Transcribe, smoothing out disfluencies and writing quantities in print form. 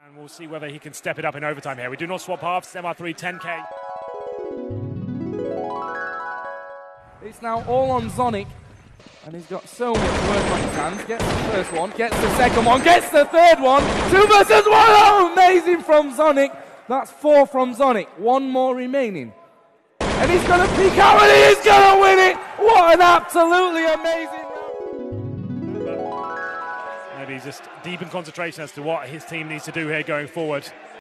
And we'll see whether he can step it up in overtime here. We do not swap halves, MR3 10K. It's now all on Zonik, and he's got so much work on his hands. Gets the first one, gets the second one, gets the third one. 2 versus 1, oh, amazing from Zonik. That's 4 from Zonik, 1 more remaining. And he's going to peek out and he is going to win it. What an absolutely amazing round. Maybe he's just deep in concentration as to what his team needs to do here going forward.